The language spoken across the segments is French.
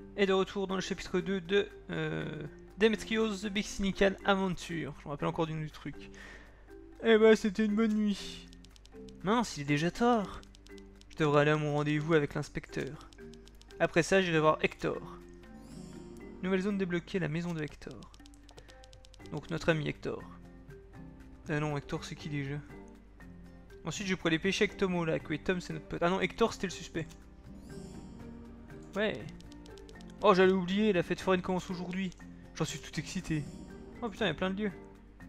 Et de retour dans le chapitre 2 de Demetrios The Big Cynical Adventure. Je me rappelle encore du nom du truc. Eh bah c'était une bonne nuit. Mince, il est déjà tard. Je devrais aller à mon rendez-vous avec l'inspecteur. Après ça, j'irai voir Hector. Nouvelle zone débloquée, la maison de Hector. Donc notre ami Hector. Ah non, Hector c'est qui déjà? Ensuite je pourrais aller pêcher avec Tom au lac. Oui, Tom c'est notre pote. Ah non, Hector c'était le suspect. Ouais. Oh, j'allais oublier, la fête foraine commence aujourd'hui. J'en suis tout excité. Oh putain, il y a plein de lieux.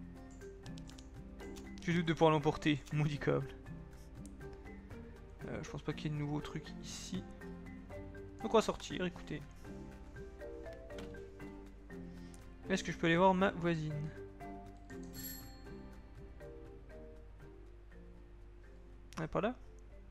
Je doute de pouvoir l'emporter, maudit câble. Je pense pas qu'il y ait de nouveaux trucs ici. Donc on va sortir, écoutez. Est-ce que je peux aller voir ma voisine? Elle est par là?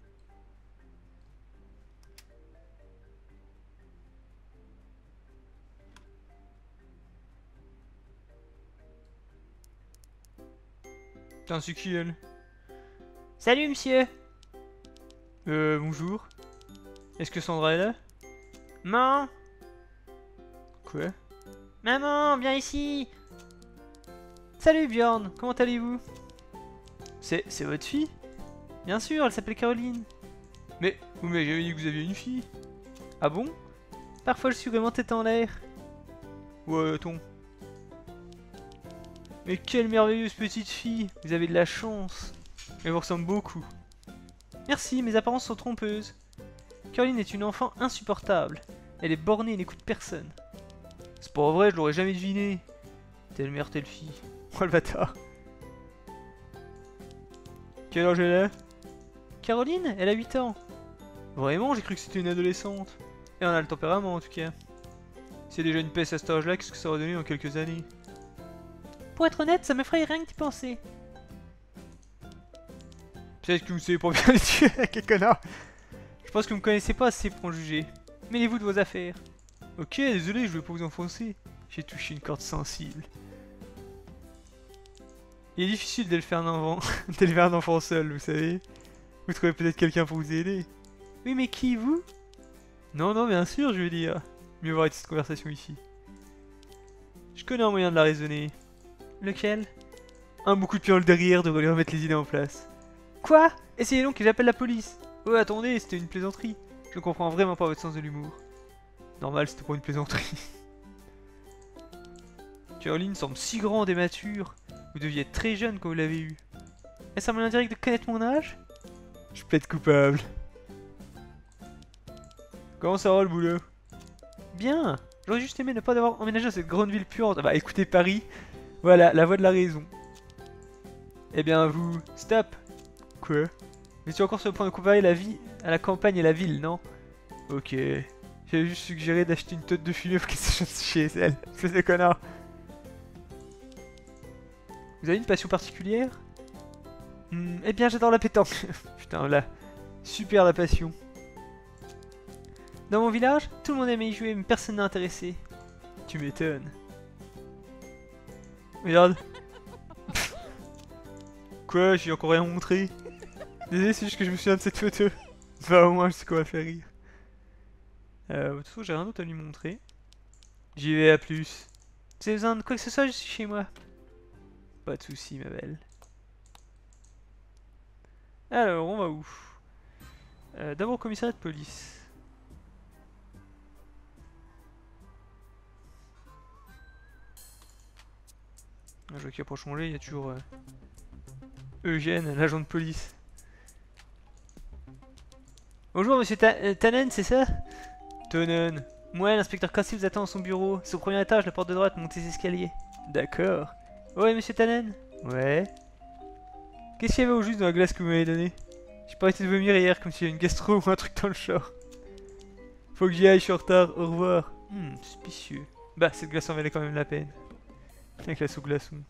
Putain, c'est qui elle? Salut monsieur! Bonjour. Est-ce que Sandra est là? Maman! Quoi? Maman, viens ici! Salut Bjorn, comment allez-vous? C'est votre fille? Bien sûr, elle s'appelle Caroline. Mais vous m'avez jamais dit que vous aviez une fille. Ah bon? Parfois je suis vraiment tête en l'air. Ouais, attends. Mais quelle merveilleuse petite fille! Vous avez de la chance. Elle vous ressemble beaucoup. Merci, mes apparences sont trompeuses. Caroline est une enfant insupportable. Elle est bornée et n'écoute personne. C'est pas vrai, je l'aurais jamais deviné. Telle mère, telle fille. Oh le bâtard. Quel âge elle a? Caroline, elle a 8 ans. Vraiment, j'ai cru que c'était une adolescente. Et on a le tempérament en tout cas. Si c'est déjà une peste à cet âge-là, qu'est-ce que ça va donner dans quelques années? Pour être honnête, ça m'effraie rien que d'y penser. Peut-être que vous savez pas bien les tuer, quel connard. Je pense que vous me connaissez pas assez pour en juger. Mêlez-vous de vos affaires. Ok, désolé, je vais pas vous enfoncer. J'ai touché une corde sensible. Il est difficile d'élever un enfant seul, vous savez. Vous trouvez peut-être quelqu'un pour vous aider. Oui, mais qui, vous? Non, non, bien sûr, je veux dire. Mieux voir cette conversation ici. Je connais un moyen de la raisonner. Lequel? Un bon coup de pied dans le derrière devrait lui remettre les idées en place. Quoi? Essayez donc et j'appelle la police. Oh, attendez, c'était une plaisanterie. Je ne comprends vraiment pas votre sens de l'humour. Normal, c'était pas une plaisanterie. Caroline semble si grande et mature. Vous deviez être très jeune quand vous l'avez eu. Est-ce un moyen direct de connaître mon âge? Je plaide coupable. Comment ça va le boulot? Bien. J'aurais juste aimé ne pas devoir emménager dans cette grande ville puante. Ah bah écoutez Paris, voilà, la voix de la raison. Eh bien vous... Stop. Quoi? Mais tu es encore sur le point de comparer la vie à la campagne et la ville, non? Ok. J'avais juste suggéré d'acheter une tonne de fumée pour qu'elle se chasse chez elle. C'est des connards. Vous avez une passion particulière? Eh bien j'adore la pétanque. Putain là. Super la passion. Dans mon village, tout le monde aimait y jouer, mais personne n'est intéressé. Tu m'étonnes. Regarde. Quoi, j'ai encore rien montré. Désolé, c'est juste que je me souviens de cette photo. Bah au moins je sais quoi va faire rire. De toute façon, j'ai rien d'autre à lui montrer. J'y vais, à plus. Vous avez besoin de quoi que ce soit, je suis chez moi. Pas de soucis, ma belle. Alors, on va où? D'abord au commissariat de police. Je vois qu'il n'y a pas changé, il y a toujours Eugène, l'agent de police. Bonjour, monsieur Tannen, c'est ça? Tannen. Moi, l'inspecteur Cassie vous attend dans son bureau. C'est au premier étage, la porte de droite, montez les escaliers. D'accord. Ouais, monsieur Tannen? Ouais. Qu'est-ce qu'il y avait au juste dans la glace que vous m'avez donnée? J'ai pas arrêté de vomir hier comme s'il y avait une gastro ou un truc dans le genre. Faut que j'y aille, je suis en retard. Au revoir. Suspicieux. Bah, cette glace en valait quand même la peine. Avec la sous-glaçon.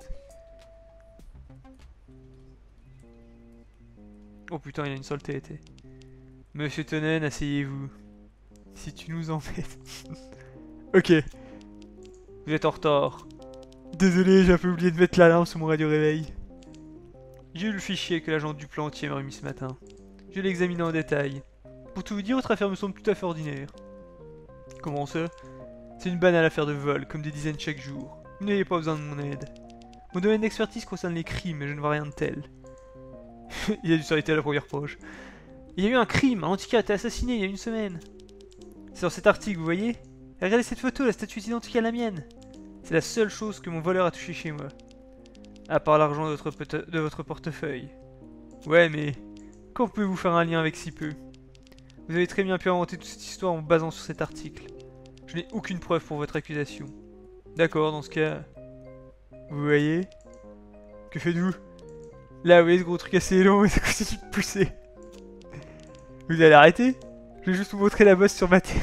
Oh putain, il y a une seule tête. Monsieur Tannen, asseyez-vous. Si tu nous embêtes. Ok. Vous êtes en retard. Désolé, j'ai un peu oublié de mettre l'alarme sur mon radio réveil. J'ai eu le fichier que l'agent du plantier m'a remis ce matin. Je l'ai examiné en détail. Pour tout vous dire, votre affaire me semble tout à fait ordinaire. Comment ça? C'est une banale affaire de vol, comme des dizaines chaque jour. Vous n'avez pas besoin de mon aide. Mon domaine d'expertise concerne les crimes, mais je ne vois rien de tel. Il a dû s'arrêter à la première page. Il y a eu un crime, un antiquaire a été assassiné il y a une semaine. C'est dans cet article, vous voyez? Regardez cette photo, la statue est identique à la mienne. C'est la seule chose que mon voleur a touché chez moi. À part l'argent de votre portefeuille. Ouais, mais... Comment pouvez-vous faire un lien avec si peu? Vous avez très bien pu inventer toute cette histoire en vous basant sur cet article. Je n'ai aucune preuve pour votre accusation. D'accord, dans ce cas... Vous voyez? Que faites-vous? Là, vous voyez ce gros truc assez long et ça continue de pousser. Vous allez arrêter? Je vais juste vous montrer la bosse sur ma terre.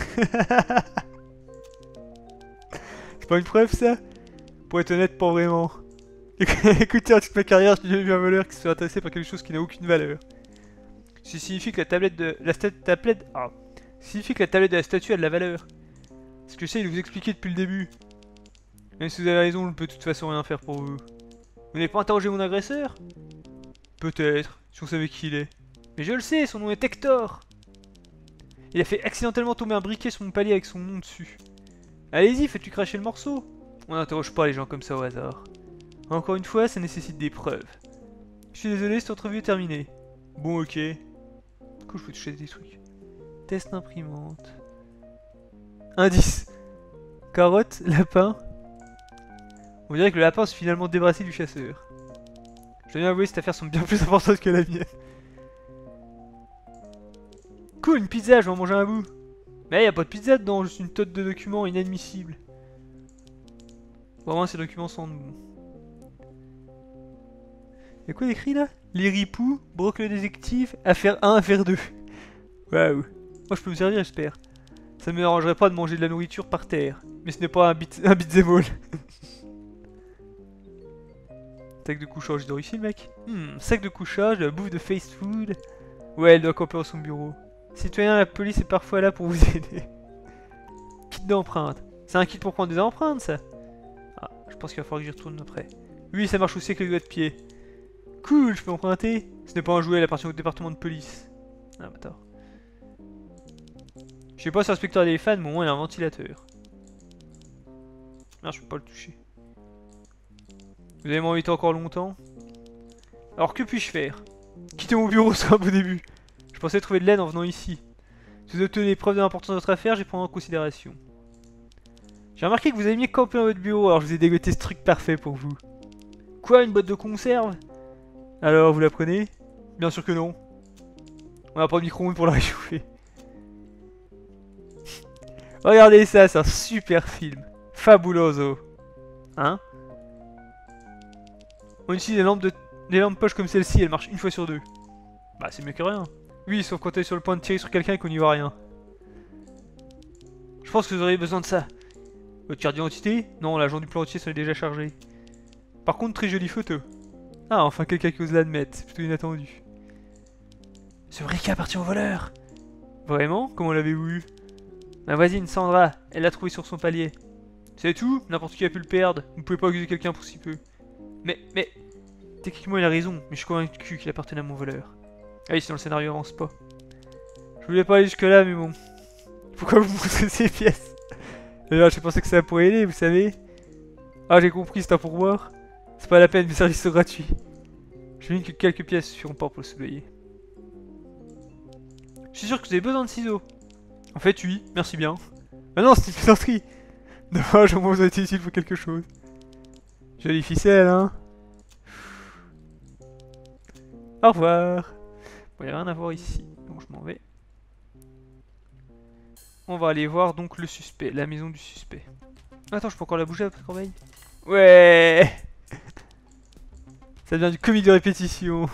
C'est pas une preuve, ça? Pour être honnête, pas vraiment. Écoutez, en toute ma carrière, j'ai jamais vu un voleur qui se soit intéressé par quelque chose qui n'a aucune valeur. Ce signifie que la tablette de... signifie que la tablette de la statue a de la valeur. Ce que j'essaie de vous expliquer depuis le début. Même si vous avez raison, je ne peux de toute façon rien faire pour vous. Vous n'avez pas interrogé mon agresseur? Peut-être, si on savait qui il est. Mais je le sais, son nom est Hector. Il a fait accidentellement tomber un briquet sur mon palier avec son nom dessus. Allez-y, faites-lui cracher le morceau. On n'interroge pas les gens comme ça au hasard. Encore une fois, ça nécessite des preuves. Je suis désolé, cette entrevue est terminée. Bon, ok. Du coup, je peux toucher des trucs. Test imprimante. Indice. Carotte, lapin. On dirait que le lapin s'est finalement débarrassé du chasseur. Je dois bien avouer, cette affaire semble bien plus importante que la mienne. Cool, une pizza, je vais en manger un bout. Mais y a pas de pizza dedans, juste une tonne de documents inadmissibles. Vraiment, ces documents sont bons. Y'a quoi d'écrit là? Les ripoux, broque le détective, affaire 1, affaire 2. Waouh. Moi je peux me servir, j'espère. Ça me dérangerait pas de manger de la nourriture par terre. Mais ce n'est pas un beat'em all. Sac de couchage, il dort ici le mec. Sac de couchage, de la bouffe de fast food. Ouais, elle doit camper dans son bureau. Citoyen, la police est parfois là pour vous aider. Kit d'empreinte. C'est un kit pour prendre des empreintes, ça? Ah, je pense qu'il va falloir que j'y retourne après. Oui, ça marche aussi avec les doigts de pied. Cool, je peux emprunter. Ce n'est pas un jouet, elle appartient au département de police. Ah, bah tard. Je sais pas si l'inspecteur est fan, mais au moins il a un ventilateur. Non, je peux pas le toucher. Vous allez m'embêter encore longtemps? Alors que puis-je faire? Quitter mon bureau, c'est un beau début. Je pensais trouver de l'aide en venant ici. Si vous obtenez des preuves de l'importance de votre affaire, je les prendrai en considération. J'ai remarqué que vous avez mis camper dans votre bureau, alors je vous ai dégoté ce truc parfait pour vous. Quoi, une boîte de conserve? Alors, vous la prenez? Bien sûr que non. On n'a pas de micro-ondes pour la réchauffer. Regardez ça, c'est un super film. Fabuloso. Hein? On utilise des lampes poches comme celle-ci, elles marchent une fois sur deux. Bah, c'est mieux que rien. Oui, sauf quand t'es sur le point de tirer sur quelqu'un et qu'on n'y voit rien. Je pense que vous auriez besoin de ça. Votre carte d'identité? Non, l'agent du plan entier s'en est déjà chargé. Par contre, très jolie photo. Ah, enfin quelqu'un qui ose l'admettre, c'est plutôt inattendu. Ce briquet appartient au voleur. Vraiment? Comment l'avez-vous eu? Ma voisine Sandra, elle l'a trouvé sur son palier. C'est tout? N'importe qui a pu le perdre. Vous pouvez pas accuser quelqu'un pour si peu. Mais... Techniquement il a raison, mais je suis convaincu qu'il appartenait à mon voleur. Ah oui, sinon le scénario avance pas. Je voulais pas aller jusque là, mais bon. Pourquoi vous montrez ces pièces? D'ailleurs, j'ai pensé que ça pourrait aider, vous savez. Ah, j'ai compris, c'est un pourboire. C'est pas la peine, mes services sont gratuits. Je mets que quelques pièces suffiront pas pour le soudoyer. Je suis sûr que vous avez besoin de ciseaux. En fait, oui, merci bien. Ah non, c'est une plaisanterie. Dommage, au moins vous avez été utile pour quelque chose. Jolie ficelle, hein. Au revoir. Bon, il n'y a rien à voir ici, donc je m'en vais. On va aller voir donc le suspect, la maison du suspect. Attends, je peux encore la bouger après corbeille? Ouais. Ça devient du comique de répétition.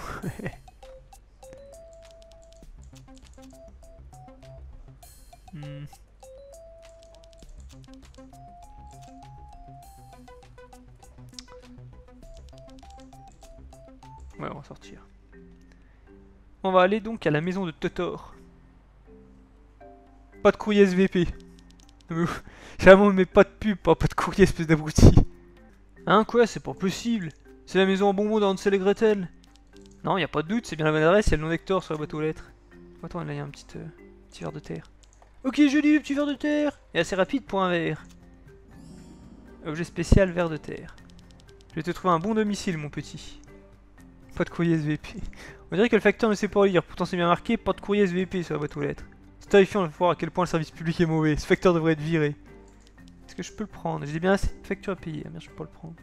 Ouais, on va sortir. On va aller donc à la maison de Totor. Pas de courrier SVP. Jamais on met pas de pub, pas de courrier, espèce d'abruti. Hein, quoi? C'est pas possible. C'est la maison en bonbons d'Hansel et Gretel. Non, y a pas de doute, c'est bien la bonne adresse, il y a le nom d'Hector sur la boîte aux lettres. Attends, là y a un petit verre de terre. Ok, joli, le petit ver de terre. Et assez rapide pour un ver. Objet spécial, ver de terre. Je vais te trouver un bon domicile, mon petit. Pas de courrier SVP. On dirait que le facteur ne sait pas lire. Pourtant, c'est bien marqué, pas de courrier SVP sur la boîte aux lettres. C'est terrifiant de voir à quel point le service public est mauvais. Ce facteur devrait être viré. Est-ce que je peux le prendre? J'ai bien assez de factures à payer. Ah merde, je peux pas le prendre.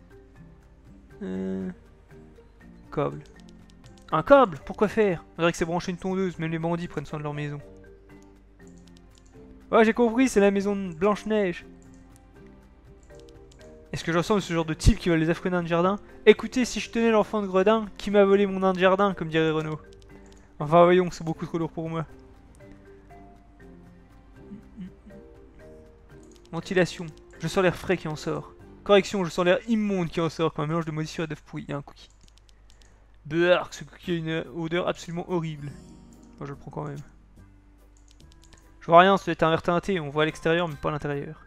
Câble. Un câble? Pourquoi faire? On dirait que c'est branché une tondeuse. Même les bandits prennent soin de leur maison. Ouais, j'ai compris, c'est la maison de Blanche-Neige. Est-ce que je ressemble à ce genre de type qui vole les affreux nains de jardin? Écoutez, si je tenais l'enfant de Gredin, qui m'a volé mon nain de jardin, comme dirait Renaud. Enfin, voyons, c'est beaucoup trop lourd pour moi. Ventilation. Je sens l'air frais qui en sort. Correction, je sens l'air immonde qui en sort comme un mélange de moisissure et d'œuf pourri. Il y a un cookie. Beurk, ce cookie a une odeur absolument horrible. Moi, je le prends quand même. Je vois rien, ça doit être un verre teinté. On voit à l'extérieur, mais pas à l'intérieur.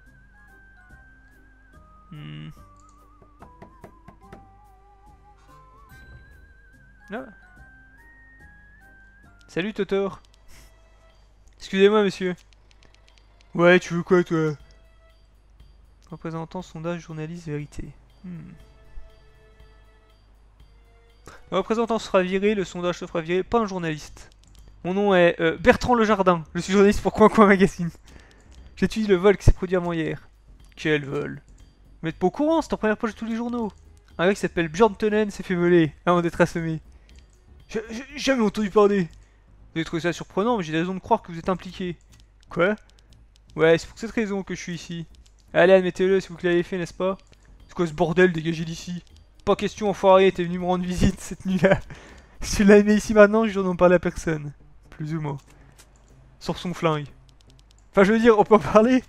Ah. Salut Totor. Excusez-moi, monsieur. Ouais, tu veux quoi, toi? Représentant, sondage, journaliste, vérité. Le représentant sera viré, le sondage se fera virer, pas un journaliste. Mon nom est Bertrand Lejardin, je suis journaliste pour Coin Coin Magazine. J'étudie le vol qui s'est produit avant hier. Quel vol? Vous n'êtes pas au courant, c'est en première page de tous les journaux. Un gars qui s'appelle Björn Tonen s'est fait voler avant d'être assommé. J'ai jamais entendu parler. Vous avez trouvé ça surprenant, mais j'ai des raisons de croire que vous êtes impliqué. Quoi? Ouais, c'est pour cette raison que je suis ici. Allez, admettez-le, c'est vous qui l'avez fait, n'est-ce pas? C'est quoi ce bordel, dégagez d'ici. Pas question, enfoiré, t'es venu me rendre visite cette nuit-là. Si tu l'as aimé ici maintenant, je n'en parle à personne. Plus ou moins. Sors son flingue. Enfin, je veux dire, on peut en parler.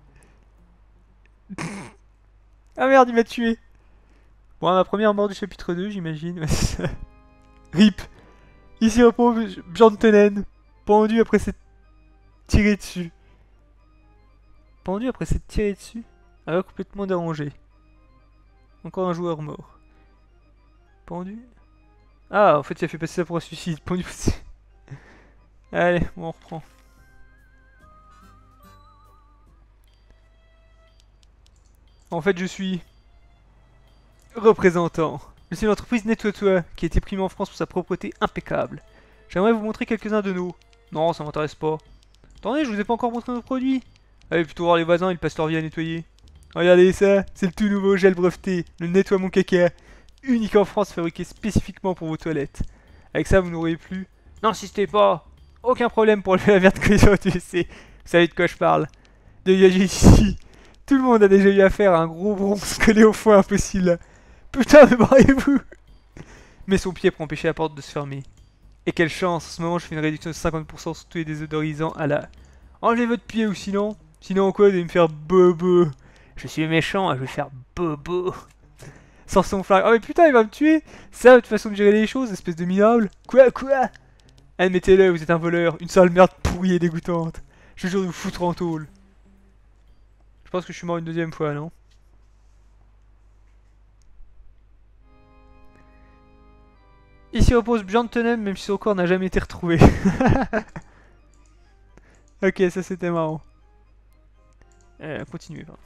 Ah merde, il m'a tué. Bon, ma première mort du chapitre 2, j'imagine. RIP. Ici repose Björn Tonen, pendu après s'être tiré dessus. Pendu après s'être tiré dessus? Ah, complètement dérangé. Encore un joueur mort. Pendu? Ah, en fait, il a fait passer ça pour un suicide. Pendu. Allez, bon, on reprend. En fait, je suis représentant. Je suis l'entreprise Nettoie-toi, qui a été primée en France pour sa propreté impeccable. J'aimerais vous montrer quelques-uns de nos... Non, ça m'intéresse pas. Attendez, je vous ai pas encore montré nos produits. Allez plutôt voir les voisins, ils passent leur vie à nettoyer. Regardez ça, c'est le tout nouveau gel breveté, le Nettoie mon caca. Unique en France, fabriqué spécifiquement pour vos toilettes. Avec ça, vous n'aurez plus... N'insistez pas. Aucun problème pour lever la merde que les autres, vous savez de quoi je parle. Dégagez ici. Tout le monde a déjà eu affaire à un gros bronze collé au foie impossible. Putain, mais barrez-vous. Mais son pied pour empêcher la porte de se fermer. Et quelle chance, en ce moment je fais une réduction de 50% sur tous les désodorisants à la... Enlevez votre pied ou sinon... Sinon quoi, vous allez me faire bobo. Je suis méchant, je vais faire bobo. Sans son flingue. Oh mais putain, il va me tuer. C'est ça votre façon de gérer les choses, espèce de minable. Quoi? Admettez-le, vous êtes un voleur. Une sale merde pourrie et dégoûtante. Je jure de vous foutre en tôle. Je pense que je suis mort une deuxième fois, non? Ici repose Björn Tonen, même si son corps n'a jamais été retrouvé. Ok, ça c'était marrant. Continuez. Pardon.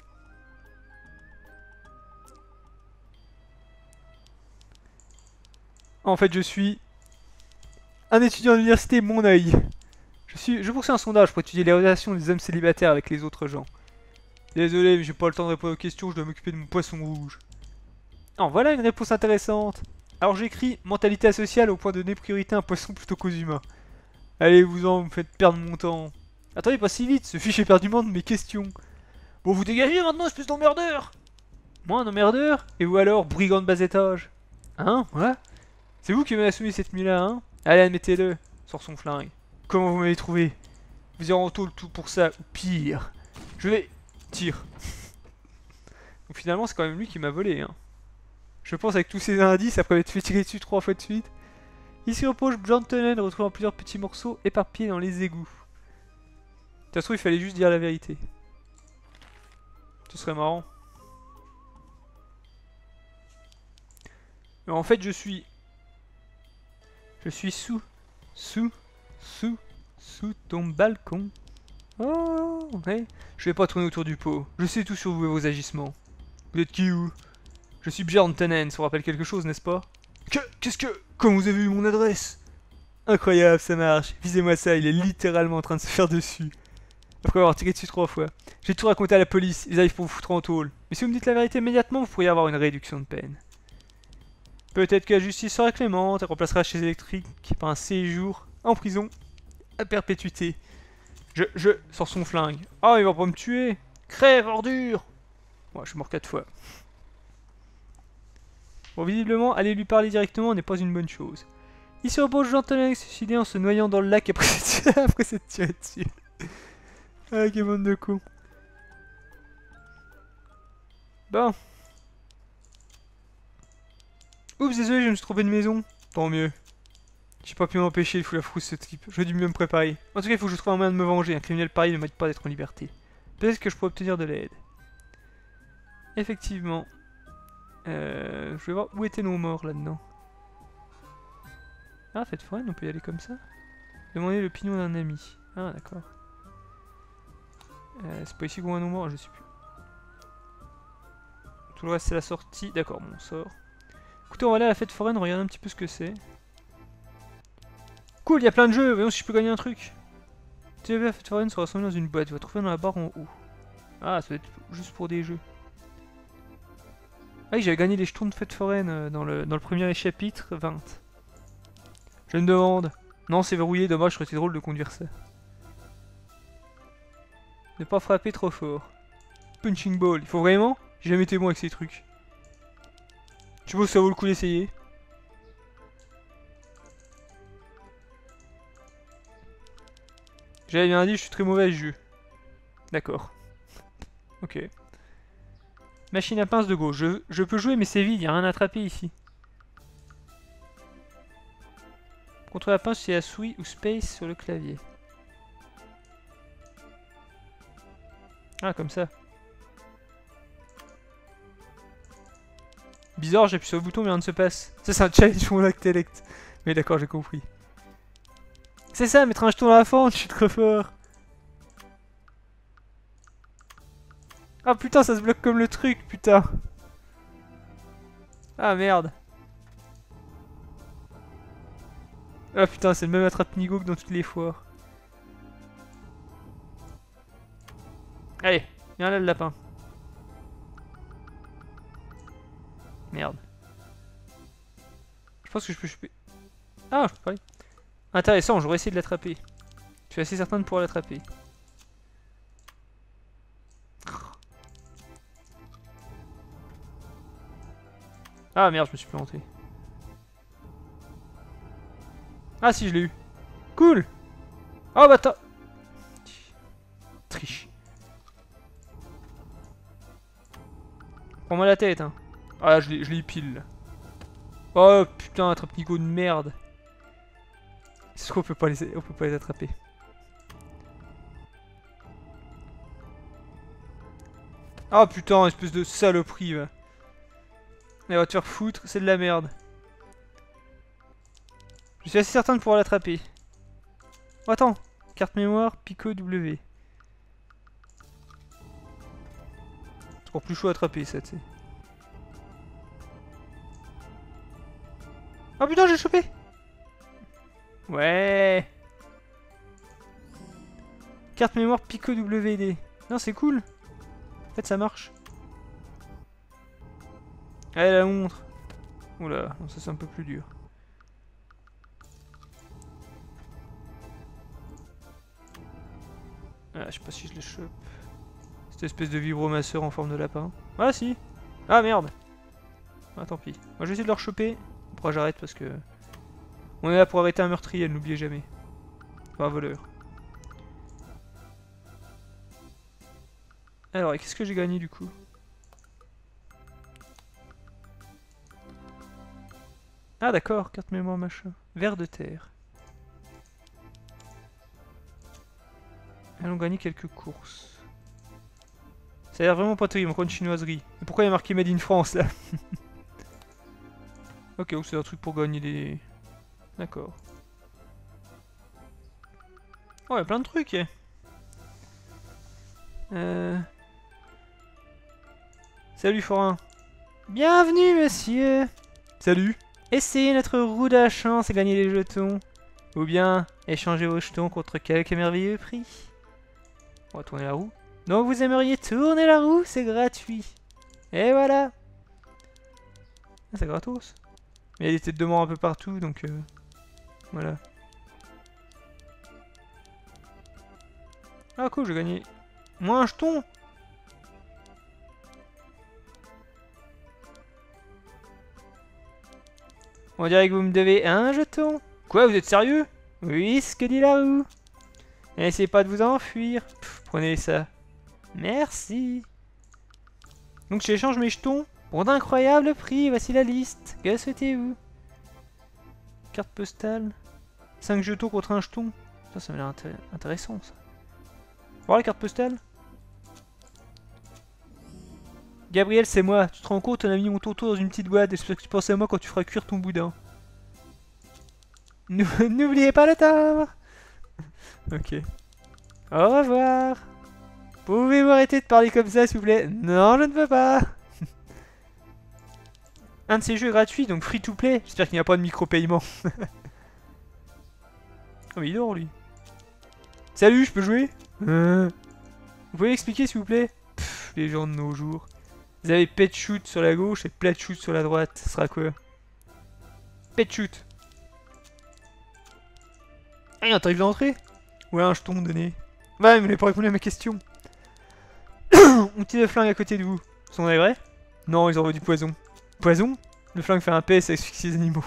En fait, je suis un étudiant à l'université Mon Oeil. Je poursuis un sondage pour étudier les relations des hommes célibataires avec les autres gens. Désolé, mais j'ai pas le temps de répondre aux questions, je dois m'occuper de mon poisson rouge. Oh, voilà une réponse intéressante. Alors j'écris mentalité asociale au point de donner priorité à un poisson plutôt qu'aux humains. Allez-vous-en, vous me faites perdre mon temps. Attendez, pas si vite, ce fiche éperdument de mes questions. Bon, vous dégagez maintenant, espèce d'emmerdeur. Moi, un emmerdeur? Et vous alors, brigand de bas étage? Hein? Ouais? C'est vous qui m'avez soumis cette nuit-là, hein? Allez, admettez-le. Sors son flingue. Comment vous m'avez trouvé? Vous irez en tôle tout pour ça, ou pire. Je vais... Tire. Donc finalement, c'est quand même lui qui m'a volé, hein. Je pense avec tous ces indices, après m'être fait tirer dessus 3 fois de suite. Ici repose Björn Tonen, retrouvant plusieurs petits morceaux éparpillés dans les égouts. De toute façon, il fallait juste dire la vérité. Ce serait marrant. Mais en fait, je suis sous ton balcon. Oh, ouais. Je vais pas tourner autour du pot. Je sais tout sur vous et vos agissements. Vous êtes qui, ou? Je suis Bjorn Tannen, ça vous rappelle quelque chose, n'est-ce pas? Qu'est-ce que... Comment vous avez eu mon adresse? Incroyable, ça marche. Visez-moi ça, il est littéralement en train de se faire dessus. Après avoir tiré dessus 3 fois. J'ai tout raconté à la police, ils arrivent pour vous foutre en tôle. Mais si vous me dites la vérité immédiatement, vous pourriez avoir une réduction de peine. Peut-être que la justice sera clémente et remplacera chez électrique par un séjour en prison à perpétuité. Sors son flingue. Ah, il va pas me tuer. Crève, ordure. Moi, je suis mort 4 fois. Bon, visiblement, aller lui parler directement n'est pas une bonne chose. Il se repose gentiment suicidé en se noyant dans le lac après s'être tiré dessus. Ah, quelle bande de cons. Bon. Oups, désolé, je me suis trompé de maison. Tant mieux. J'ai pas pu m'empêcher, il faut la frousse ce type. J'aurais dû mieux me préparer. En tout cas, il faut que je trouve un moyen de me venger. Un criminel pareil ne mérite pas d'être en liberté. Peut-être que je pourrais obtenir de l'aide. Effectivement. Je vais voir où étaient nos morts là-dedans. Ah, fête foraine, on peut y aller comme ça. Demander l'opinion d'un ami. Ah, d'accord. C'est pas ici qu'on voit nos morts, je sais plus. Tout le reste, c'est la sortie. D'accord, bon, on sort. Écoutez, on va aller à la fête foraine, regarder un petit peu ce que c'est. Cool, il y a plein de jeux, voyons si je peux gagner un truc. TV la fête foraine sera rassemblée dans une boîte, vous la trouver dans la barre en haut. Ah, ça doit être juste pour des jeux. Ah oui, j'avais gagné les jetons de fête foraine dans le premier chapitre, 20. Je me demande. Non, c'est verrouillé, dommage, ça aurait été drôle de conduire ça. Ne pas frapper trop fort. Punching ball, il faut vraiment? J'ai jamais été bon avec ces trucs. Je suppose que ça vaut le coup d'essayer. J'avais bien dit, je suis très mauvais à ce jeu. D'accord. Ok. Machine à pince de gauche. Je peux jouer, mais c'est vide, y a rien à attraper ici. Contre la pince, c'est à souris ou space sur le clavier. Ah, comme ça. Bizarre, j'appuie sur le bouton, mais rien ne se passe. Ça, c'est un challenge pour mon intellect. Mais d'accord, j'ai compris. C'est ça, mettre un jeton dans la fente, je suis trop fort. Ah putain, ça se bloque comme le truc, putain. Ah merde. Ah putain, c'est le même attrape-nigo que dans toutes les foires. Allez, viens là le lapin. Merde. Je pense que je peux choper. Ah, je peux pas aller. Intéressant, j'aurais essayé de l'attraper. Je suis assez certain de pouvoir l'attraper. Ah merde, je me suis planté. Ah si, je l'ai eu. Cool. Oh bah attends. Triche. Prends-moi la tête, hein. Ah, je l'ai eu pile, là. Oh putain, attrape-nigo de merde. C'est qu'on peut pas les attraper. Ah putain, espèce de saloperie, va. Elle va te faire foutre, c'est de la merde. Je suis assez certain de pouvoir l'attraper. Oh, attends, carte mémoire, Pico W. C'est encore plus chaud à attraper, ça, tu sais. Oh putain, j'ai chopé. Ouais. Carte mémoire Pico WD. Non, c'est cool. En fait, ça marche. Allez, la montre. Oula, ça c'est un peu plus dur. Ah, je sais pas si je le chope. Cette espèce de vibromasseur en forme de lapin. Ah si. Ah merde. Ah tant pis. Moi je vais essayer de le rechoper. Pourquoi j'arrête parce que... On est là pour arrêter un meurtrier, n'oubliez jamais. Pas un voleur. Alors, qu'est-ce que j'ai gagné du coup? Ah d'accord, carte mémoire machin. Ver de terre. Allons gagner quelques courses. Ça a l'air vraiment pas terrible, encore une chinoiserie. Et pourquoi il y a marqué Made in France là? Ok, c'est un truc pour gagner des... D'accord. Oh, il y a plein de trucs. Salut forain. Bienvenue monsieur. Salut. Essayez notre roue de la chance et gagnez les jetons. Ou bien échangez vos jetons contre quelques merveilleux prix. On va tourner la roue. Donc vous aimeriez tourner la roue, c'est gratuit. Et voilà. Ah, c'est gratos. Mais il y a des têtes de mort un peu partout, donc voilà. Ah cool, j'ai gagné moins un jeton. On dirait que vous me devez un jeton. Quoi, vous êtes sérieux? Oui, ce que dit la roue. Essayez pas de vous enfuir. Pff, prenez ça. Merci. Donc j'échange mes jetons pour d'incroyables prix. Voici la liste. Que souhaitez-vous? Carte postale. 5 jetons contre un jeton. Ça m'a l'air intéressant ça. Voir la carte postale. Gabriel, c'est moi. Tu te rends compte, on a mis mon tonton dans une petite boîte. J'espère que tu penses à moi quand tu feras cuire ton boudin. N'oubliez pas le timbre. Ok. Au revoir. Pouvez-vous arrêter de parler comme ça, s'il vous plaît? Non, je ne peux pas. Un de ces jeux est gratuit, donc free to play. J'espère qu'il n'y a pas de micro-paiement. Oh, mais il dort, lui. Salut, je peux jouer? Vous pouvez expliquer, s'il vous plaît? Pff, les gens de nos jours. Vous avez pet shoot sur la gauche et plat shoot sur la droite. Ce sera quoi? Pet shoot. Ah, il y a un tarif d'entrée? Ouais, un jeton donné. Ouais, mais vous n'avez pas répondu à ma question. Outil de flingue à côté de vous. Sont des vrais? Non, ils envoient du poison. Poison? Le flingue fait un PS avec les animaux.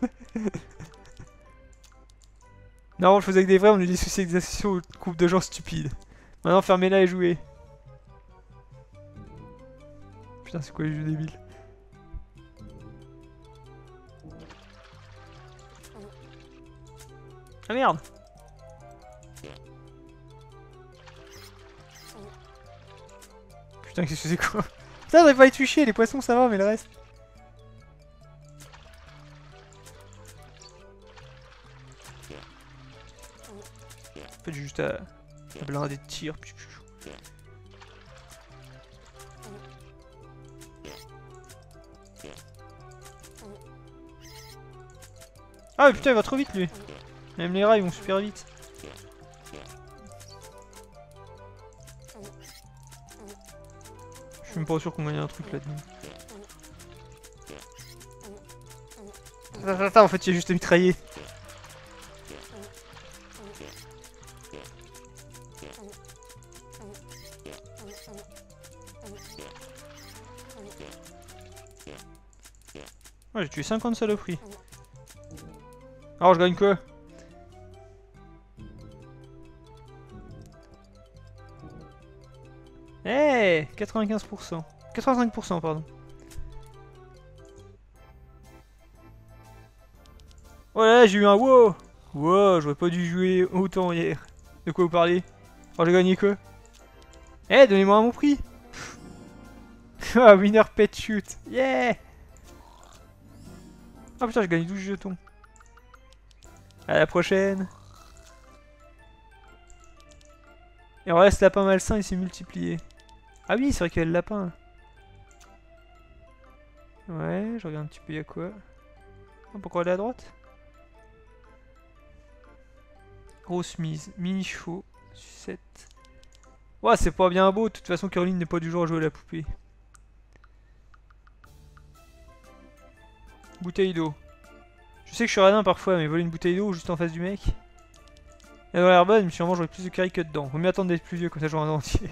Non, je faisais avec des vrais, on a eu des soucis avec des associations au groupe de gens stupides. Maintenant, fermez-la et jouez. Putain, c'est quoi les jeux débiles? Ah merde! Putain, qu'est-ce que c'est quoi? Putain, j'aurais pas y toucher, les poissons ça va, mais le reste. En fait, j'ai juste à blinder de tir. Ah mais putain, il va trop vite lui. Même les rats ils vont super vite. Je suis même pas sûr qu'on gagne un truc là-dedans. Attends, en fait j'ai juste mitraillé. Ouais, j'ai tué 50 saloperies. Alors je gagne quoi? Eh, 95%. 85% pardon. Voilà, j'ai eu un wow. Wow, j'aurais pas dû jouer autant hier. De quoi vous parlez? Oh, j'ai gagné quoi? Eh, donnez-moi mon prix. Ah, winner pet shoot. Yeah. Ah putain, j'ai gagné 12 jetons. À la prochaine. Et alors là, ce lapin malsain, il s'est multiplié. Ah oui, c'est vrai qu'il y a le lapin. Ouais, je regarde un petit peu, il y a quoi? On peut encore aller à droite? Grosse mise, mini chevaux, sucette. Ouais, c'est pas bien beau, de toute façon Caroline n'est pas du genre à jouer à la poupée. Bouteille d'eau. Je sais que je suis radin parfois, mais voler une bouteille d'eau juste en face du mec. Elle a l'air bonne, mais sûrement j'aurais plus de carry que dedans. Vaut mieux attendre d'être plus vieux, comme ça j'aurai un entier.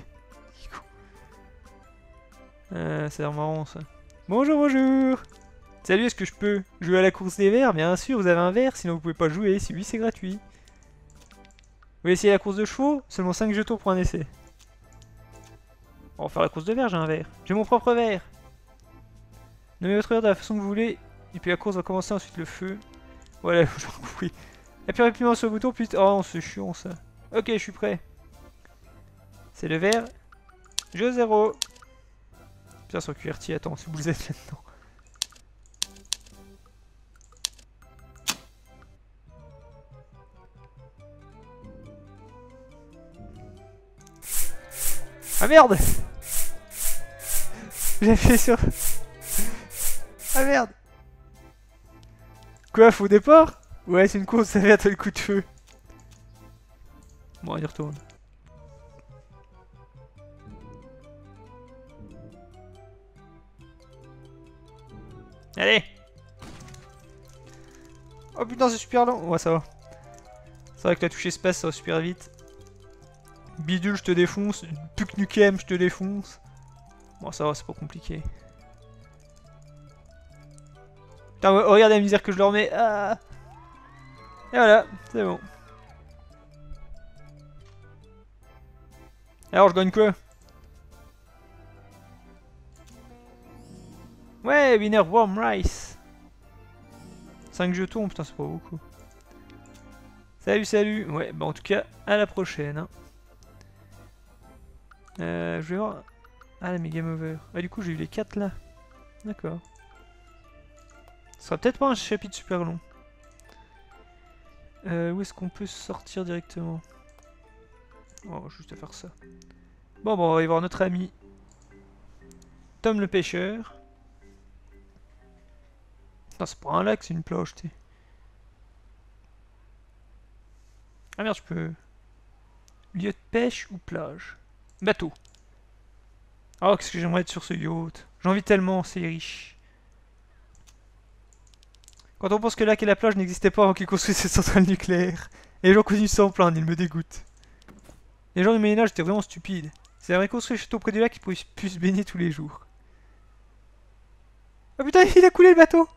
Ça a l'air marrant ça. Bonjour, bonjour. Salut, est-ce que je peux jouer à la course des verres? Bien sûr, vous avez un verre, sinon vous pouvez pas jouer. Si oui, c'est gratuit. Vous voulez essayer la course de chevaux? Seulement 5 jetons pour un essai. On va faire la course de verre, j'ai un verre. J'ai mon propre verre. Nommez votre verre de la façon que vous voulez. Et puis la course va commencer, ensuite le feu. Voilà, j'ai compris. Appuyez rapidement sur le bouton, puis... Oh, c'est chiant ça. Ok, je suis prêt. C'est le vert. Jeu 0. Putain, sur QWERTY, attends, c'est boule Z là-dedans. Ah Ah merde! J'ai fait sur... Ah merde! Quoi, faux départ? Ouais, c'est une course, ça vient, t'as le coup de feu. Bon, on y retourne. Allez! Oh putain, c'est super lent! Ouais, ça va. C'est vrai que la touche espace, ça va super vite. Bidule, je te défonce. Puck Nukem, je te défonce. Bon, ça va, c'est pas compliqué. Putain, oh, regarde la misère que je leur mets. Ah. Et voilà, c'est bon. Alors, je gagne quoi? Ouais, winner warm rice. 5 jetons, putain, c'est pas beaucoup. Salut, salut. Ouais, bah en tout cas, à la prochaine. Hein. Je vais voir... Ah, la game over. Ah, du coup, j'ai eu les 4 là. D'accord. Ce sera peut-être pas un chapitre super long. Où est-ce qu'on peut sortir directement? Oh, juste à faire ça. Bon, on va y voir notre ami Tom le pêcheur. Non, c'est pas un lac, c'est une plage, tu sais. Ah merde, je peux... Lieu de pêche ou plage? Bateau. Oh, qu'est-ce que j'aimerais être sur ce yacht. J'ai envie tellement, c'est riche. Quand on pense que le lac et la plage n'existaient pas avant qu'ils construisent cette centrale nucléaire. Et les gens continuent s'en plaindre, ils me dégoûtent. Les gens du Moyen-Âge étaient vraiment stupides. C'est à reconstruire le château près du lac qu'ils puissent se baigner tous les jours. Oh putain, il a coulé le bateau!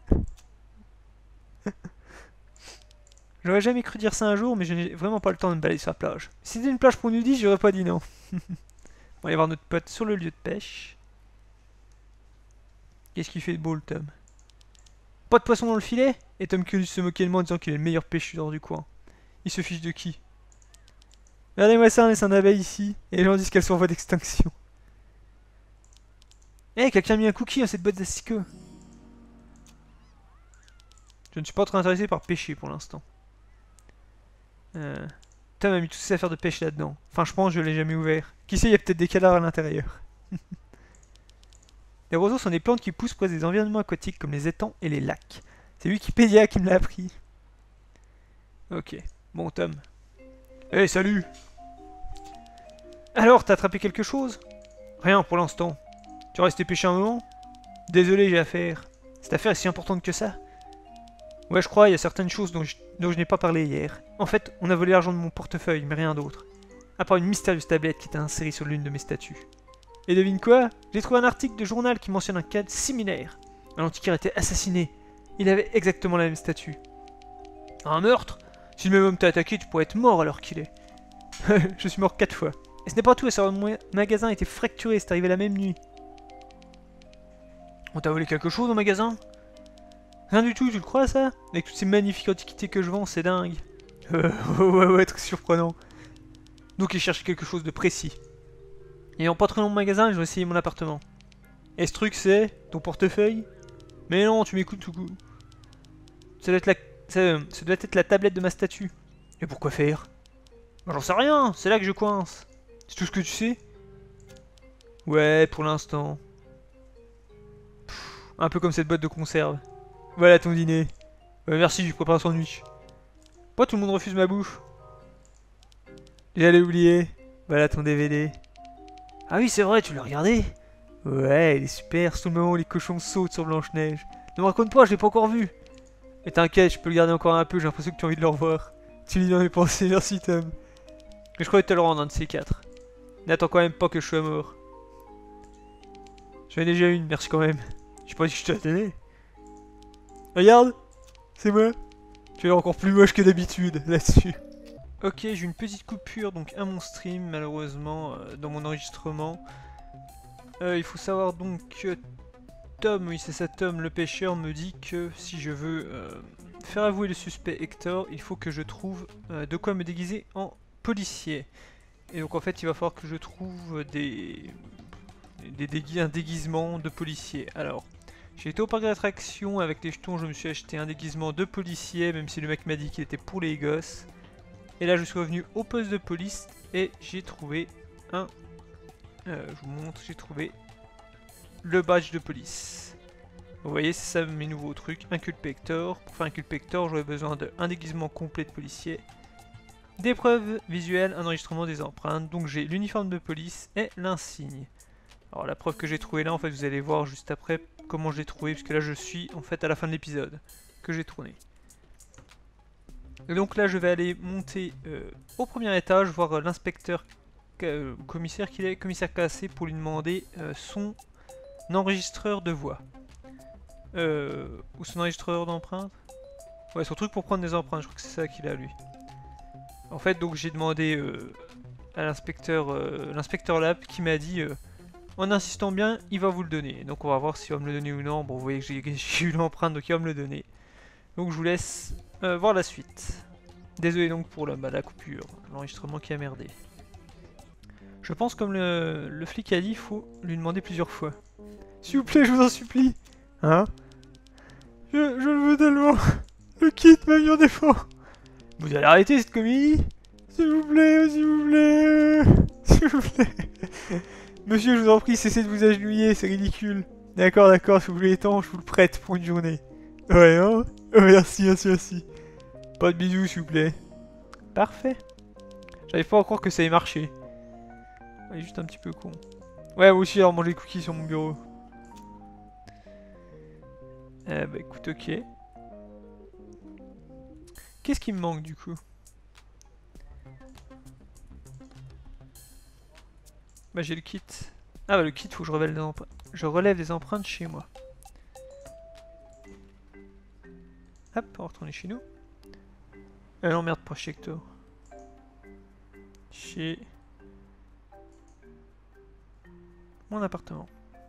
J'aurais jamais cru dire ça un jour, mais je n'ai vraiment pas le temps de me balader sur la plage. Si c'était une plage pour nudistes, j'aurais pas dit non. On va aller voir notre pote sur le lieu de pêche. Qu'est-ce qu'il fait de beau, le Tom? Pas de poisson dans le filet? Et Tom Cruise se moquait de moi en disant qu'il est le meilleur pêcheur du coin. Il se fiche de qui? Regardez-moi ça, on laisse un abeille ici, et les gens disent qu'elles sont en voie d'extinction. Eh, quelqu'un a mis un cookie dans cette boîte d'asticots. Je ne suis pas trop intéressé par pêcher pour l'instant. Tom a mis toutes ses affaires de pêche là-dedans. Enfin, je pense, je l'ai jamais ouvert. Qui sait, il y a peut-être des cadavres à l'intérieur. Les roseaux sont des plantes qui poussent près des environnements aquatiques comme les étangs et les lacs. C'est Wikipédia qui me l'a appris. Ok. Bon, Tom. Eh, salut! Alors, t'as attrapé quelque chose? Rien pour l'instant. Tu vas rester pêcher un moment? Désolé, j'ai affaire. Cette affaire est si importante que ça? Ouais, je crois, il y a certaines choses dont je n'ai pas parlé hier. En fait, on a volé l'argent de mon portefeuille, mais rien d'autre. À part une mystérieuse tablette qui était insérée sur l'une de mes statues. Et devine quoi? J'ai trouvé un article de journal qui mentionne un cas similaire. Un antiquaire était assassiné. Il avait exactement la même statue. Un meurtre? Si le même homme t'a attaqué, tu pourrais être mort alors qu'il est. Je suis mort 4 fois. Et ce n'est pas tout, mon magasin a été fracturé, c'est arrivé la même nuit. On t'a volé quelque chose au magasin? Rien du tout, tu le crois ça? Avec toutes ces magnifiques antiquités que je vends, c'est dingue. Ouais, très surprenant. Donc ils cherchaient quelque chose de précis. Ayant pas très long de magasin, ils ont essayé mon appartement. Et ce truc c'est... ton portefeuille? Mais non, tu m'écoutes tout coup. Ça doit être la tablette de ma statue. Et pourquoi faire? J'en sais rien, c'est là que je coince. C'est tout ce que tu sais? Ouais, pour l'instant. Un peu comme cette boîte de conserve. Voilà ton dîner. Merci, je prépare un sandwich. Pourquoi tout le monde refuse ma bouffe? J'allais oublier. Voilà ton DVD. Ah oui, c'est vrai, tu l'as regardé? Ouais, il est super, c'est le moment où les cochons sautent sur Blanche-Neige. Ne me raconte pas, je l'ai pas encore vu. Mais t'inquiète, je peux le garder encore un peu, j'ai l'impression que tu as envie de le revoir. Tu lis dans mes pensées, merci Tom. Mais je croyais te le rendre un de ces 4. N'attends quand même pas que je sois mort. J'en ai déjà une, merci quand même. Je sais pas si je te la tenais. Regarde, c'est moi. Tu es encore plus moche que d'habitude là-dessus. Ok, j'ai une petite coupure donc à mon stream malheureusement dans mon enregistrement. Il faut savoir donc que Tom, oui c'est ça, Tom le pêcheur me dit que si je veux faire avouer le suspect Hector, il faut que je trouve de quoi me déguiser en policier. Et donc en fait il va falloir que je trouve un déguisement de policier. Alors, j'ai été au parc d'attractions avec les jetons, je me suis acheté un déguisement de policier, même si le mec m'a dit qu'il était pour les gosses. Et là je suis revenu au poste de police et j'ai trouvé un Je vous montre, j'ai trouvé le badge de police. Vous voyez, c'est ça mes nouveaux trucs. Inculpector. Pour faire Inculpector, j'aurais besoin d'un déguisement complet de policier, des preuves visuelles, un enregistrement des empreintes. Donc j'ai l'uniforme de police et l'insigne. Alors la preuve que j'ai trouvée là, en fait, vous allez voir juste après comment je l'ai trouvée, puisque là je suis en fait à la fin de l'épisode que j'ai tourné. Et donc là je vais aller monter au premier étage, voir l'inspecteur commissaire qu'il est, commissaire Cassé, pour lui demander son enregistreur de voix. Ou son enregistreur d'empreintes. Ouais, son truc pour prendre des empreintes, je crois que c'est ça qu'il a lui. En fait, donc j'ai demandé à l'inspecteur Lab qui m'a dit en insistant bien, il va vous le donner. Donc on va voir s'il va me le donner ou non. Bon, vous voyez que j'ai eu l'empreinte, donc il va me le donner. Donc je vous laisse voir la suite. Désolé donc pour la coupure, l'enregistrement qui a merdé. Je pense comme le flic a dit, il faut lui demander plusieurs fois. S'il vous plaît, je vous en supplie. Hein? Je le veux tellement. Le kit m'a mis en défaut. Vous allez arrêter cette comédie? S'il vous plaît, s'il vous plaît. S'il vous plaît. Monsieur, je vous en prie, cessez de vous agenouiller, c'est ridicule. D'accord, d'accord, si vous voulez temps, je vous le prête pour une journée. Ouais, hein? Oh, merci, merci, merci. Pas de bisous, s'il vous plaît. Parfait. J'arrive pas à croire que ça ait marché. Il est juste un petit peu con. Ouais, moi aussi, alors manger des cookies sur mon bureau. Bah écoute, ok. Qu'est-ce qui me manque du coup? Bah j'ai le kit. Ah bah le kit, faut que je relève des empreintes chez moi. Hop, on va retourner chez nous. Non merde, pas chez Hector. Chez mon appartement.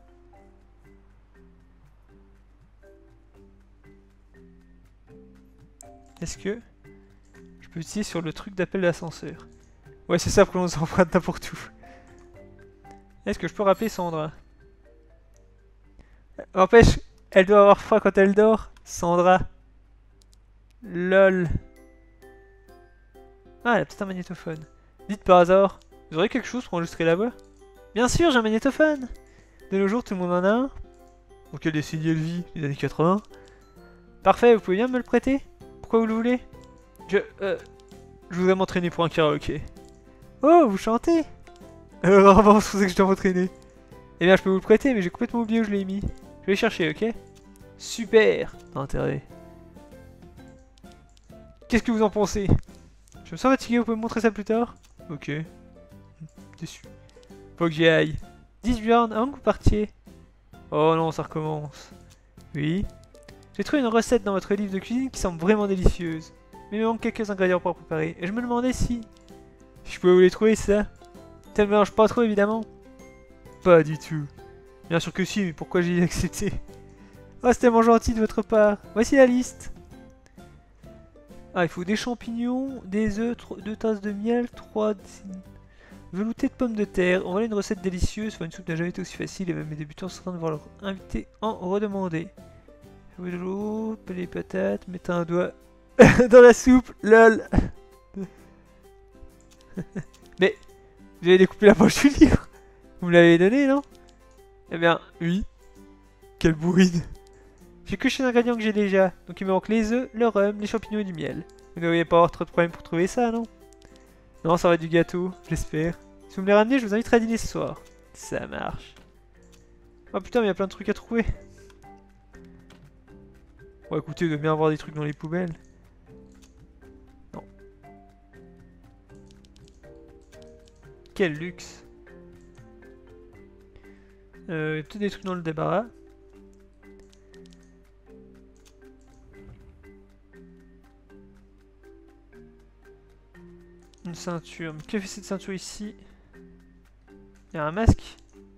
Est-ce que je peux utiliser sur le truc d'appel d'ascenseur? Ouais, c'est ça, pour nos empreintes n'importe où. Est-ce que je peux rappeler Sandra? N'empêche, elle doit avoir froid quand elle dort. Sandra. LOL. Ah, elle a peut-être un magnétophone. Dites par hasard, vous aurez quelque chose pour enregistrer la voix? Bien sûr, j'ai un magnétophone. De nos jours, tout le monde en a un. Dans quelle décennie elle vit? Les années 80. Parfait, vous pouvez bien me le prêter? Pourquoi vous le voulez? Je vous aime m'entraîner pour un karaoké. Oh, vous chantez? Vraiment, je pensais que je dois m'entraîner. Eh bien, je peux vous le prêter, mais j'ai complètement oublié où je l'ai mis. Je vais le chercher, ok? Super! Intérêt. Qu'est-ce que vous en pensez? Je me sens fatigué, vous pouvez me montrer ça plus tard? Ok. Déçu. Faut que j'y aille. 10 Bjorn, avant que vous partiez. Oh non, ça recommence. Oui. J'ai trouvé une recette dans votre livre de cuisine qui semble vraiment délicieuse. Mais il me manque quelques ingrédients pour préparer. Et je me demandais si je pouvais vous les trouver, ça. Ça ne me mélange pas trop, évidemment. Pas du tout. Bien sûr que si, mais pourquoi j'ai accepté? Oh, c'est tellement gentil de votre part. Voici la liste. Ah, il faut des champignons, des œufs, 2 tasses de miel, 3 veloutés de pommes de terre. Voilà une recette délicieuse. Enfin, une soupe n'a jamais été aussi facile et même mes débutants sont en train de voir leur invité en redemander. De l'eau, les patates, mettez un doigt dans la soupe, lol. Mais, vous avez découpé la poche du livre? Vous me l'avez donné, non? Eh bien, oui. Quelle bourrine. J'ai que les ingrédients que j'ai déjà. Donc il me manque les œufs, le rhum, les champignons et du miel. Vous ne devriez pas avoir trop de problèmes pour trouver ça, non? Non, ça va être du gâteau, j'espère. Si vous me les ramenez, je vous inviterai à dîner ce soir. Ça marche. Oh putain, mais il y a plein de trucs à trouver. Bon, écoutez, il doit bien avoir des trucs dans les poubelles. Non. Quel luxe. Peut-être des trucs dans le débarras. Une ceinture. Mais que fait cette ceinture ici? Il y a un masque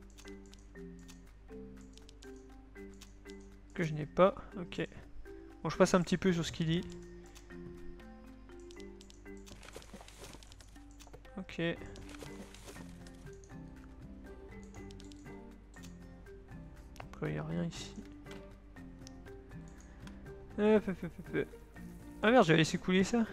que je n'ai pas. Ok. Bon, je passe un petit peu sur ce qu'il dit. Ok. Après, il n'y a rien ici. Ah merde, j'avais laissé couler ça.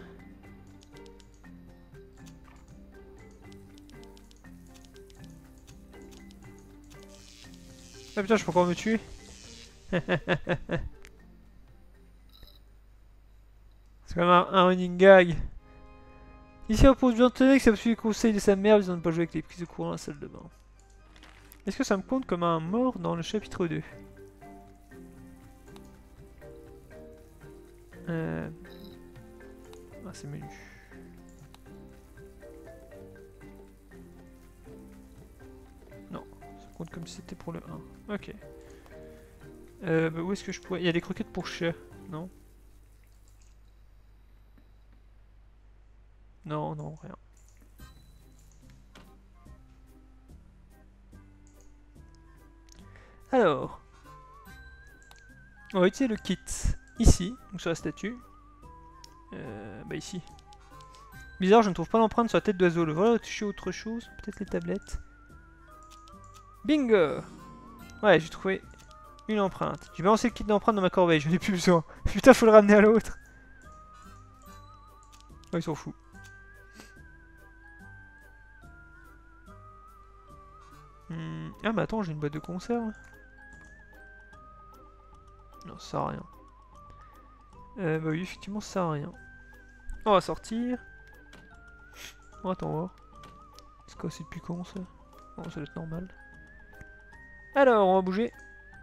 Ah putain, je peux encore me tuer. C'est quand même un running gag. Ici, on pose bien tenir que ça me suit les conseils de sa mère, besoin de ne pas jouer avec les prises de courant dans la salle de bain. Est-ce que ça me compte comme un mort dans le chapitre 2? Ah, c'est menu. Non, ça compte comme si c'était pour le 1. Ok. Bah, où est-ce que je pourrais... Il y a des croquettes pour chat, non? Non, non, rien. Alors, on va utiliser le kit ici, donc sur la statue. Bah ici. Bizarre, je ne trouve pas d'empreinte sur la tête d'oiseau. Le voilà toucher autre chose, peut-être les tablettes. Bingo! Ouais, j'ai trouvé une empreinte. J'ai balancé le kit d'empreinte dans ma corbeille, je n'ai plus besoin. Putain, faut le ramener à l'autre. Oh, ils s'en foutent. Ah, mais attends, j'ai une boîte de conserve. Non, ça sert à rien. Bah oui, effectivement, ça sert à rien. On va sortir. Oh, attends, voir. C'est quoi, c'est depuis quand ça? Bon, ça doit être normal. Alors, on va bouger.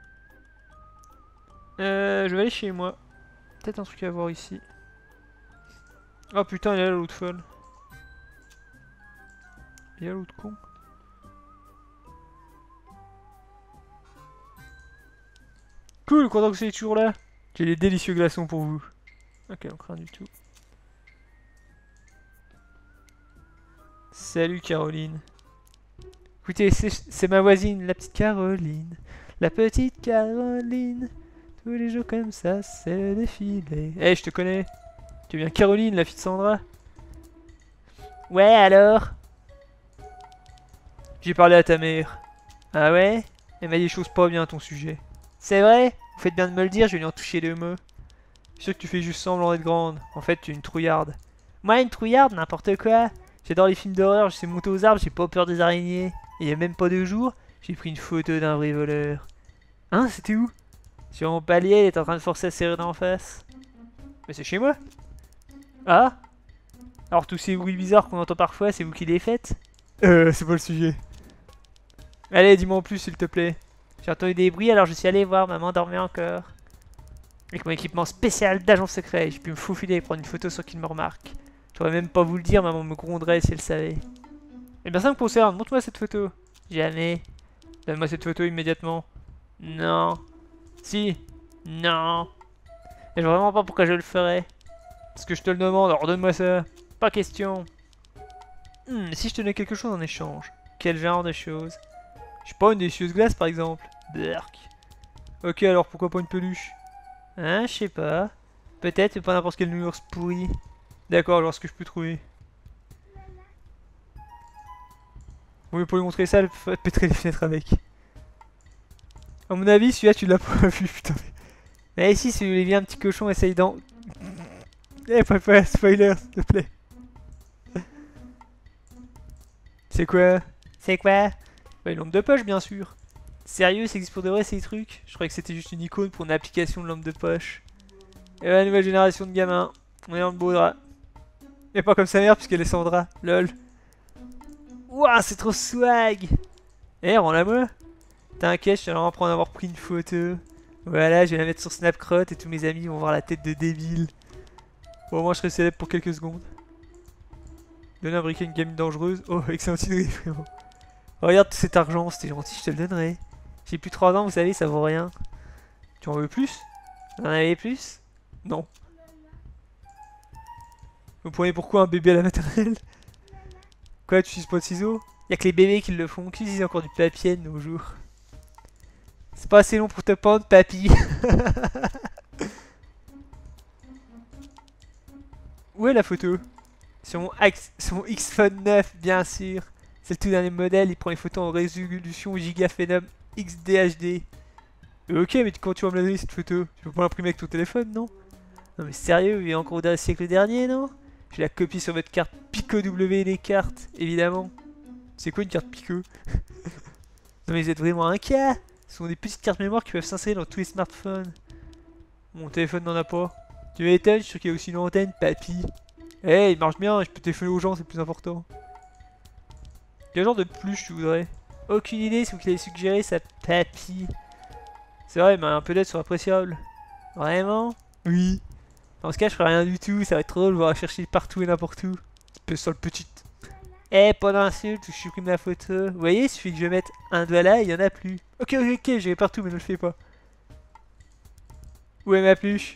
Je vais aller chez moi. Peut-être un truc à voir ici. Oh putain, il y a l'autre folle. Il y a l'autre con. Cool, content que vous soyez toujours là. J'ai des délicieux glaçons pour vous. Ok, donc rien du tout. Salut Caroline. Écoutez, c'est ma voisine, la petite Caroline. La petite Caroline. Tous les jours comme ça, c'est le défilé. Eh, je te connais. Tu es bien Caroline, la fille de Sandra? Ouais, alors? J'ai parlé à ta mère. Ah ouais? Elle m'a dit des choses pas bien à ton sujet. C'est vrai? Vous faites bien de me le dire, je vais lui en toucher 2 mots. Je suis sûr que tu fais juste semblant d'être grande. En fait, tu es une trouillarde. Moi, une trouillarde, n'importe quoi. J'adore les films d'horreur, je sais monter aux arbres, j'ai pas peur des araignées. Et il y a même pas 2 jours, j'ai pris une photo d'un vrai voleur. Hein, c'était où? Sur mon palier, elle est en train de forcer à serrer d'en face. Mais c'est chez moi. Ah? Alors tous ces bruits bizarres qu'on entend parfois, c'est vous qui les faites? C'est pas le sujet. Allez, dis-moi en plus, s'il te plaît. J'ai entendu des bruits, alors je suis allé voir, maman dormait encore. Avec mon équipement spécial d'agent secret, j'ai pu me faufiler et prendre une photo sans qu'il me remarque. Je pourrais même pas vous le dire, maman me gronderait si elle savait. Eh bien ça me concerne, montre-moi cette photo. Jamais. Donne-moi cette photo immédiatement. Non. Si. Non. Et je vois vraiment pas pourquoi je le ferais. Parce que je te le demande, alors donne-moi ça. Pas question. Si je te donnais quelque chose en échange. Quel genre de choses? Je sais pas, une délicieuse glace par exemple. Berk. Ok, alors pourquoi pas une peluche? Hein, je sais pas. Peut-être, mais pas n'importe quel nounours pourri. D'accord, je vais voir ce que je peux trouver. Vous pouvez lui montrer ça, elle pèterait les fenêtres avec. À mon avis, celui-là, tu l'as pas vu, putain. Mais ici, si vous voulez bien, un petit cochon, essaye d'en... Eh, pas spoiler, s'il te plaît. C'est quoi? C'est quoi? Bah, une lampe de poche, bien sûr. Sérieux, ça existe pour de vrai, ces trucs? Je croyais que c'était juste une icône pour une application de lampe de poche. Et la nouvelle génération de gamins. On est dans le beau drap. Et pas comme sa mère, puisqu'elle est Sandra. Lol. Ouah, c'est trop swag! Eh, rends-la moi! T'inquiète, je suis vraiment pour en avoir pris une photo. Voilà, je vais la mettre sur Snapchat et tous mes amis vont voir la tête de débile. Bon, moi je serai célèbre pour quelques secondes. Donner un briquet à une gamine dangereuse. Oh, excellente idée, vraiment. Regarde tout cet argent, c'était gentil, je te le donnerai. J'ai plus 3 ans, vous savez, ça vaut rien. Tu en veux plus? Vous en avez plus? Non. Vous prenez pourquoi un bébé à la maternelle? Quoi, tu utilises pas de ciseaux? Y'a que les bébés qui le font, qui utilisent encore du papier de nos jours. C'est pas assez long pour te pendre, papy. Où est la photo? Sur mon X-Phone 9, bien sûr. C'est le tout dernier modèle, il prend les photos en résolution Gigaphenom XDHD. Ok, mais quand tu vas me la donner cette photo? Tu peux pas l'imprimer avec ton téléphone, non? Non mais sérieux, il est encore au siècle dernier, non? J'ai la copie sur votre carte Pico W des cartes, évidemment. C'est quoi une carte Pico? Non mais vous êtes vraiment un cas? Ce sont des petites cartes mémoire qui peuvent s'insérer dans tous les smartphones. Mon téléphone n'en a pas. Tu m'étonnes, je suis sûr qu'il y a aussi une antenne, papy. Eh, il marche bien, je peux téléphoner aux gens, c'est le plus important. Quel genre de pluche tu voudrais? Aucune idée, c'est vous qui l'avez suggéré, ça, papy. C'est vrai, mais un peu d'aide serait appréciable. Vraiment? Oui. Dans ce cas, je ferai rien du tout, ça va être trop drôle de voir chercher partout et n'importe où. Sale petite. Eh, pas d'insulte, je supprime la photo. Vous voyez, il suffit que je mette un doigt là et il y en a plus. Ok, ok, ok, je vais partout, mais ne le fais pas. Où est ma pluche?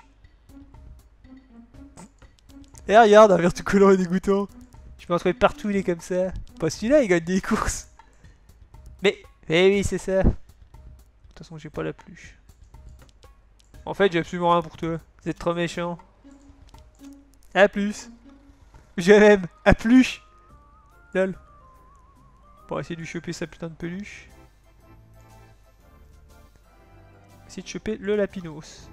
Eh, regarde, un verre tout collant et dégoûtant. Je peux en trouver partout, il est comme ça. Pas celui-là, il gagne des courses. Mais, eh oui, c'est ça. De toute façon, j'ai pas la pluche. En fait, j'ai absolument rien pour toi. Vous êtes trop méchant. A plus. Je l'aime. A plus. Lol. Pour essayer de lui choper sa putain de peluche. Essayer de choper le Lapinos.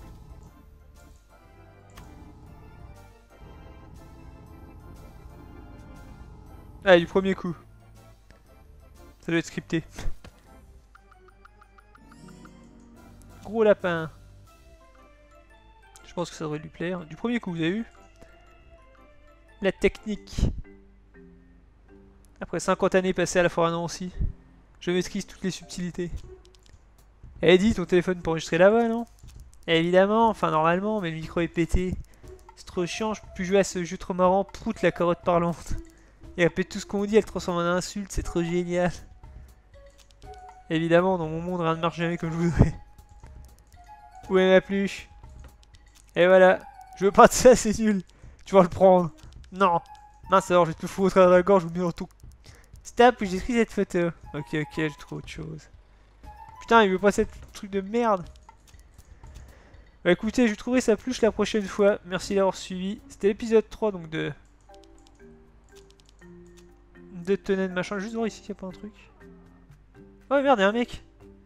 Ah, du premier coup. Ça doit être scripté. Gros lapin. Je pense que ça devrait lui plaire. Du premier coup, vous avez vu? La technique. Après 50 années passées à la forêt à Nancy, je maîtrise toutes les subtilités. Eh, dis, ton téléphone pour enregistrer la voix, non? Évidemment, enfin normalement, mais le micro est pété. C'est trop chiant, je peux plus jouer à ce jeu trop marrant, Prout la carotte parlante. Et répète tout ce qu'on dit, elle transforme en insulte, c'est trop génial. Évidemment, dans mon monde, rien ne marche jamais comme je voudrais. Où est ma pluche? Et voilà, je veux pas de ça, c'est nul. Tu vas le prendre. Non. Mince alors, je vais te le foutre au travers de la gorge ou bien dans tout. Stop, j'ai pris cette photo. Ok, ok, j'ai trouvé autre chose. Putain, il veut pas cette truc de merde. Bah écoutez, je trouverai sa pluche la prochaine fois. Merci d'avoir suivi. C'était l'épisode 3 donc de Tenez de machin. Juste voir ici s'il n'y a pas un truc. Oh merde, il y a un mec.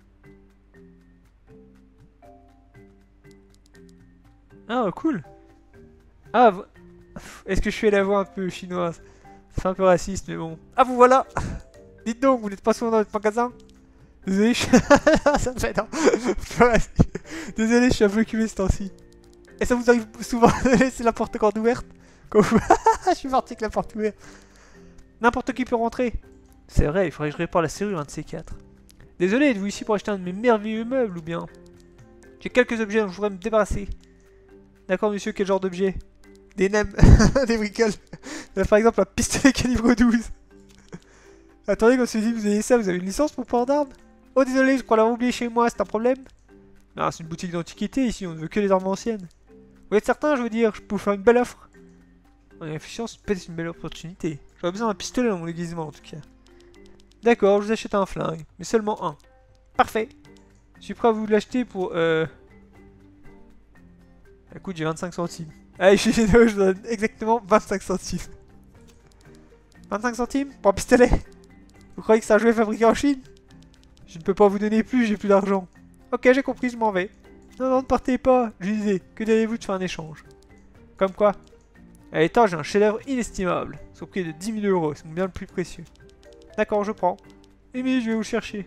Ah, cool. Ah, est-ce que je fais la voix un peu chinoise? C'est un peu raciste, mais bon. Ah, vous voilà. Dites donc, vous n'êtes pas souvent dans votre magasin? Désolé, ça me fait non. Désolé, je suis un peu occupé ce temps-ci. Et ça vous arrive souvent de laisser la porte grande ouverte? Quand vous... Je suis parti avec la porte ouverte. N'importe qui peut rentrer. C'est vrai, il faudrait que je répare la serrure, un de ces quatre. Désolé, êtes-vous ici pour acheter un de mes merveilleux meubles ou bien? J'ai quelques objets dont je voudrais me débarrasser. D'accord, monsieur, quel genre d'objet? Des nems, des bricoles. Là, par exemple, un pistolet calibre 12. Attendez, quand on se dit que vous avez ça, vous avez une licence pour port d'armes? Oh, désolé, je crois l'avoir oublié chez moi, c'est un problème? Ah, c'est une boutique d'antiquité ici, on ne veut que les armes anciennes. Vous êtes certain, je veux dire, je peux vous faire une belle offre? En réfléchissant, c'est peut-être une belle opportunité. J'aurais besoin d'un pistolet dans mon déguisement en tout cas. D'accord, je vous achète un flingue, mais seulement un. Parfait. Je suis prêt à vous l'acheter pour Écoute, j'ai 25 centimes. Allez, je suis généreux, je vous donne exactement 25 centimes. 25 centimes pour un pistolet? Vous croyez que c'est un jouet fabriqué en Chine? Je ne peux pas vous donner plus, j'ai plus d'argent. Ok, j'ai compris, je m'en vais. Non, non, ne partez pas. Je disais, que diriez-vous de faire un échange? Comme quoi? À l'étage, j'ai un chef-d'œuvre inestimable. C'est au prix de 10 000 €, c'est mon bien le plus précieux. D'accord, je prends. Amy, je vais vous chercher.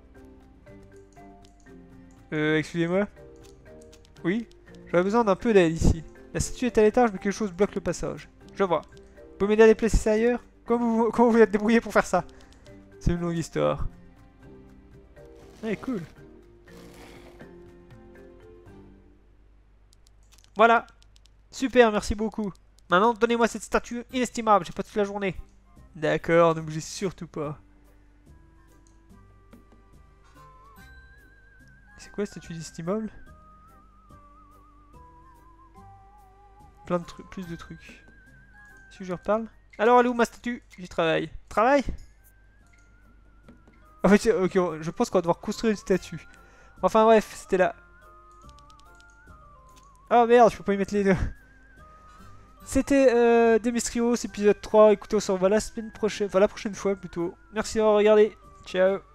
Excusez-moi. Oui? J'aurais besoin d'un peu d'aide ici. La statue est à l'étage, mais quelque chose bloque le passage. Je vois. Vous pouvez m'aider à déplacer ça ailleurs? Comment vous êtes débrouillé pour faire ça? C'est une longue histoire. Ouais, cool. Voilà. Super, merci beaucoup. Maintenant, donnez-moi cette statue inestimable, j'ai pas toute la journée. D'accord, ne bougez surtout pas. C'est quoi cette statue inestimable? Plein de trucs, plus de trucs. Si je leur parle. Alors, elle est où ma statue? J'y travaille. Travail? En fait, ok, je pense qu'on va devoir construire une statue. Enfin bref, c'était là. Oh merde, je peux pas y mettre les deux. C'était Demetrios, épisode 3. Écoutez, on se revoit la semaine prochaine. Enfin, la prochaine fois plutôt. Merci d'avoir regardé. Ciao.